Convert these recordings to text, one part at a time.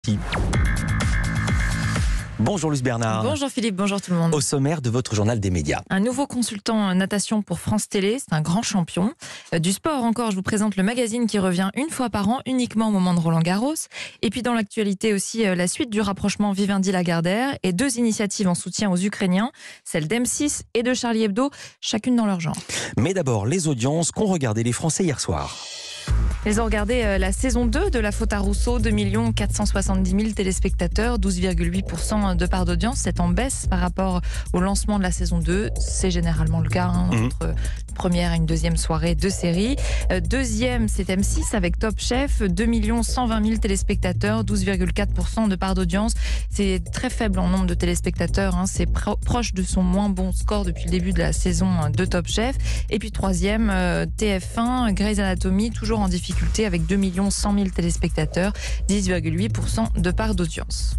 Bonjour Luce Bernard. Bonjour Philippe, bonjour tout le monde. Au sommaire de votre journal des médias. Un nouveau consultant natation pour France Télé, c'est un grand champion. Du sport encore, je vous présente le magazine qui revient une fois par an, uniquement au moment de Roland-Garros. Et puis dans l'actualité aussi, la suite du rapprochement Vivendi-Lagardère et deux initiatives en soutien aux Ukrainiens, celle d'M6 et de Charlie Hebdo, chacune dans leur genre. Mais d'abord, les audiences qu'ont regardé les Français hier soir. Ils ont regardé la saison 2 de La Faute à Rousseau, 2 470 000 téléspectateurs, 12,8% de part d'audience. C'est en baisse par rapport au lancement de la saison 2. C'est généralement le cas entre une première et une deuxième soirée de série. Deuxième, c'est M6 avec Top Chef, 2 120 000 téléspectateurs, 12,4% de part d'audience. C'est très faible en nombre de téléspectateurs. C'est proche de son moins bon score depuis le début de la saison de Top Chef. Et puis troisième, TF1, Grey's Anatomy, toujours en difficulté avec 2 100 000 téléspectateurs, 10,8% de part d'audience.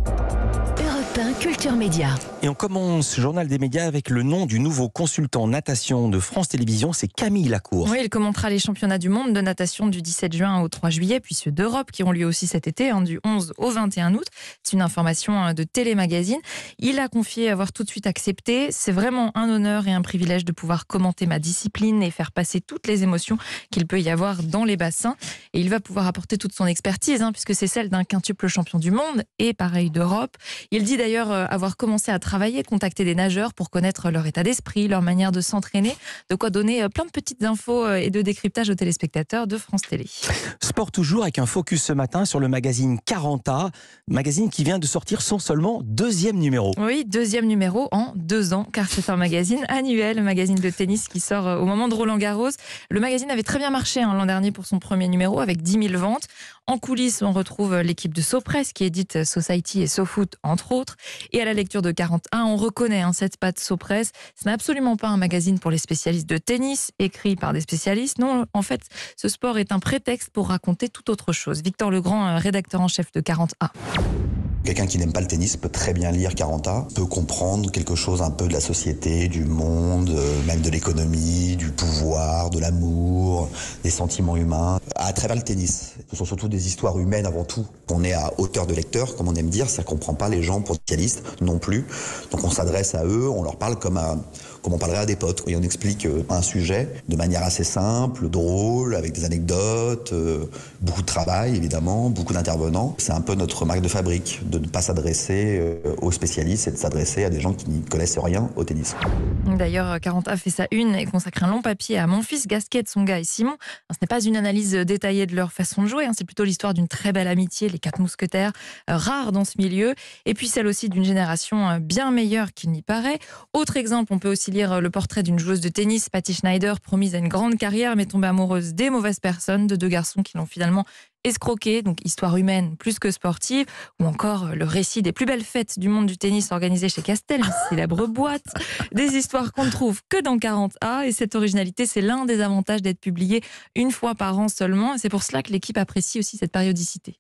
Europe 1 Culture Média. Et on commence ce journal des médias avec le nom du nouveau consultant natation de France Télévisions, c'est Camille Lacour. Oui, il commentera les championnats du monde de natation du 17 juin au 3 juillet, puis ceux d'Europe qui ont lieu aussi cet été, du 11 au 21 août. C'est une information de Télémagazine. Il a confié avoir tout de suite accepté. C'est vraiment un honneur et un privilège de pouvoir commenter ma discipline et faire passer toutes les émotions qu'il peut y avoir dans les bassins. Et il va pouvoir apporter toute son expertise, puisque c'est celle d'un quintuple champion du monde et pareil d'Europe. Il dit d'ailleurs avoir commencé à travailler, contacter des nageurs pour connaître leur état d'esprit, leur manière de s'entraîner, de quoi donner plein de petites infos et de décryptage aux téléspectateurs de France Télé. Sport toujours avec un focus ce matin sur le magazine 40A, magazine qui vient de sortir son seulement deuxième numéro. Oui, deuxième numéro en 2 ans, car c'est un magazine annuel, un magazine de tennis qui sort au moment de Roland-Garros. Le magazine avait très bien marché l'an dernier pour son premier numéro avec 10 000 ventes. En coulisses, on retrouve l'équipe de SoPress qui édite Society et SoFoot, entre autres. Et à la lecture de 40A, on reconnaît cette patte SoPress. Ce n'est absolument pas un magazine pour les spécialistes de tennis, écrit par des spécialistes. Non, en fait, ce sport est un prétexte pour raconter tout autre chose. Victor Legrand, rédacteur en chef de 40A. Quelqu'un qui n'aime pas le tennis peut très bien lire 40A, peut comprendre quelque chose un peu de la société, du monde, même de l'économie, du pouvoir, de l'amour, des sentiments humains, à travers le tennis. Ce sont surtout des histoires humaines avant tout. On est à hauteur de lecteur, comme on aime dire, ça ne comprend pas les gens pour spécialistes non plus. Donc on s'adresse à eux, on leur parle comme on parlerait à des potes. Et on explique un sujet de manière assez simple, drôle, avec des anecdotes, beaucoup de travail évidemment, beaucoup d'intervenants. C'est un peu notre marque de fabrique, de ne pas s'adresser aux spécialistes et de s'adresser à des gens qui n'y connaissent rien au tennis. D'ailleurs, 40A fait sa une et consacre un long papier à Mon Fils, Gasquet, Tsonga et Simon. Ce n'est pas une analyse détaillée de leur façon de jouer, c'est plutôt l'histoire d'une très belle amitié, les 4 mousquetaires, rares dans ce milieu, et puis celle aussi d'une génération bien meilleure qu'il n'y paraît. Autre exemple, on peut aussi lire le portrait d'une joueuse de tennis, Patty Schneider, promise à une grande carrière, mais tombée amoureuse des mauvaises personnes, de 2 garçons qui l'ont finalement escroquée, donc histoire humaine plus que sportive, ou encore le récit des plus belles fêtes du monde du tennis organisées chez Castel, une célèbre boîte, des histoires qu'on ne trouve que dans 40A, et cette originalité, c'est l'un des avantages d'être publié une fois par an seulement, et c'est pour cela que l'équipe apprécie aussi cette périodicité.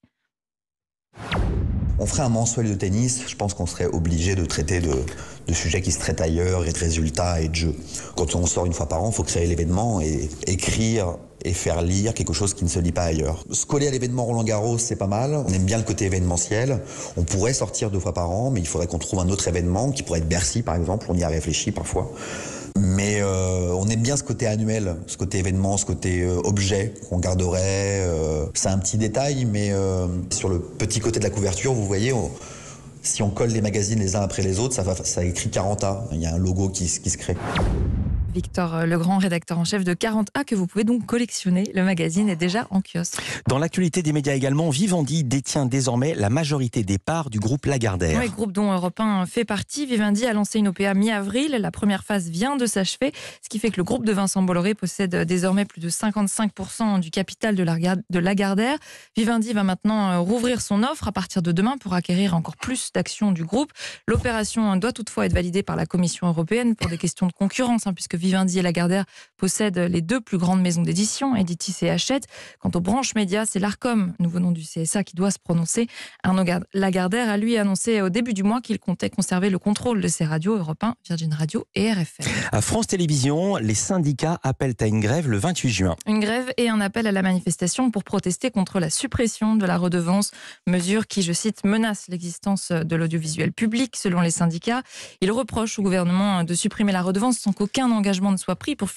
On ferait un mensuel de tennis, je pense qu'on serait obligé de traiter de sujets qui se traitent ailleurs et de résultats et de jeux. Quand on sort une fois par an, il faut créer l'événement et écrire et faire lire quelque chose qui ne se lit pas ailleurs. Se coller à l'événement Roland-Garros, c'est pas mal. On aime bien le côté événementiel. On pourrait sortir 2 fois par an, mais il faudrait qu'on trouve un autre événement qui pourrait être Bercy, par exemple. On y a réfléchi parfois. Mais on aime bien ce côté annuel, ce côté événement, ce côté objet qu'on garderait. C'est un petit détail, mais sur le petit côté de la couverture, vous voyez, si on colle les magazines les uns après les autres, ça écrit 40A. Il y a un logo qui se crée. Victor Legrand, rédacteur en chef de 40A, que vous pouvez donc collectionner. Le magazine est déjà en kiosque. Dans l'actualité des médias également, Vivendi détient désormais la majorité des parts du groupe Lagardère. Oui, groupe dont Europe 1 fait partie. Vivendi a lancé une OPA mi-avril. La première phase vient de s'achever, ce qui fait que le groupe de Vincent Bolloré possède désormais plus de 55% du capital de Lagardère. Vivendi va maintenant rouvrir son offre à partir de demain pour acquérir encore plus d'actions du groupe. L'opération doit toutefois être validée par la Commission européenne pour des questions de concurrence, puisque Vivendi et Lagardère possèdent les 2 plus grandes maisons d'édition, Editis et Hachette. Quant aux branches médias, c'est l'Arcom, nouveau nom du CSA, qui doit se prononcer. Arnaud Lagardère a lui annoncé au début du mois qu'il comptait conserver le contrôle de ses radios Europe 1, Virgin Radio et RFM. À France Télévisions, les syndicats appellent à une grève le 28 juin. Une grève et un appel à la manifestation pour protester contre la suppression de la redevance, mesure qui, je cite, menace l'existence de l'audiovisuel public selon les syndicats. Ils reprochent au gouvernement de supprimer la redevance sans qu'aucun engagement ne soit pris pour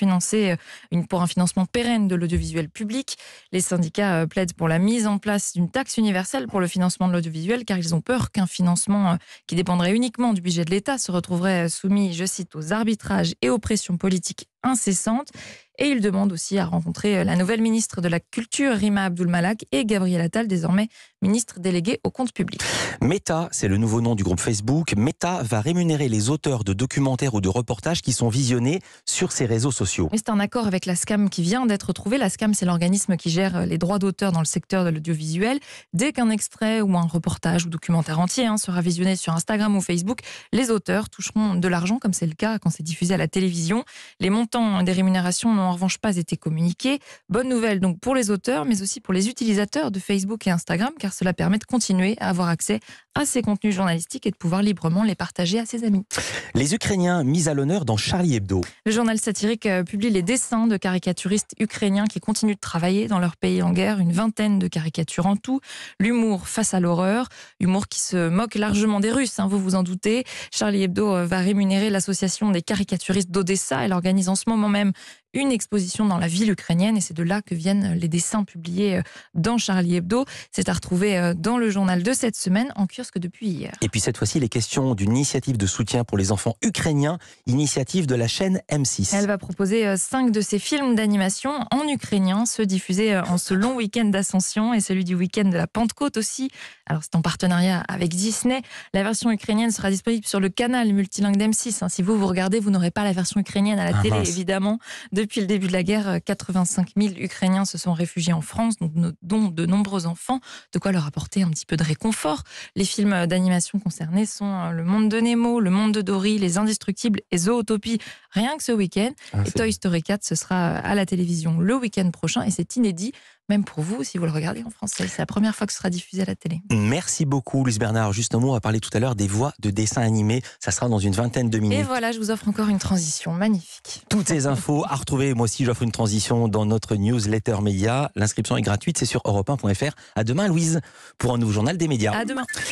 un financement pérenne de l'audiovisuel public. Les syndicats plaident pour la mise en place d'une taxe universelle pour le financement de l'audiovisuel car ils ont peur qu'un financement qui dépendrait uniquement du budget de l'État se retrouverait soumis, je cite, aux arbitrages et aux pressions politiques incessantes. Et il demande aussi à rencontrer la nouvelle ministre de la Culture, Rima Abdul-Malak, et Gabriel Attal, désormais ministre délégué au compte public. Meta, c'est le nouveau nom du groupe Facebook. Meta va rémunérer les auteurs de documentaires ou de reportages qui sont visionnés sur ses réseaux sociaux. Mais c'est un accord avec la SCAM qui vient d'être trouvé. La SCAM, c'est l'organisme qui gère les droits d'auteur dans le secteur de l'audiovisuel. Dès qu'un extrait ou un reportage ou documentaire entier sera visionné sur Instagram ou Facebook, les auteurs toucheront de l'argent, comme c'est le cas quand c'est diffusé à la télévision. Les montants des rémunérations n'ont en revanche pas été communiqués. Bonne nouvelle donc pour les auteurs, mais aussi pour les utilisateurs de Facebook et Instagram, car cela permet de continuer à avoir accès à ces contenus journalistiques et de pouvoir librement les partager à ses amis. Les Ukrainiens mis à l'honneur dans Charlie Hebdo. Le journal satirique publie les dessins de caricaturistes ukrainiens qui continuent de travailler dans leur pays en guerre, une vingtaine de caricatures en tout. L'humour face à l'horreur, humour qui se moque largement des Russes, vous vous en doutez. Charlie Hebdo va rémunérer l'association des caricaturistes d'Odessa. Elle organise en ce moment même une exposition dans la ville ukrainienne et c'est de là que viennent les dessins publiés dans Charlie Hebdo. C'est à retrouver dans le journal de cette semaine en kiosque depuis hier. Et puis cette fois-ci, les questions d'une initiative de soutien pour les enfants ukrainiens, initiative de la chaîne M6. Elle va proposer 5 de ses films d'animation en ukrainien, ceux diffusés en ce long week-end d'Ascension et celui du week-end de la Pentecôte aussi. Alors c'est en partenariat avec Disney. La version ukrainienne sera disponible sur le canal multilingue d'M6. Si vous regardez, vous n'aurez pas la version ukrainienne à la télé, évidemment. Depuis le début de la guerre, 85 000 Ukrainiens se sont réfugiés en France, dont de nombreux enfants, de quoi leur apporter un petit peu de réconfort. Les films d'animation concernés sont Le Monde de Nemo, Le Monde de Dory, Les Indestructibles et Zootopie, rien que ce week-end. Et Toy Story 4, ce sera à la télévision le week-end prochain et c'est inédit, même pour vous, si vous le regardez en français. C'est la première fois que ce sera diffusé à la télé. Merci beaucoup, Luce Bernard. Juste un mot, on va parler tout à l'heure des voix de dessins animés. Ça sera dans une vingtaine de minutes. Et voilà, je vous offre encore une transition magnifique. Toutes ces infos à retrouver. Moi aussi, j'offre une transition dans notre newsletter média. L'inscription est gratuite, c'est sur europe1.fr. À demain, Louise, pour un nouveau journal des médias. À demain.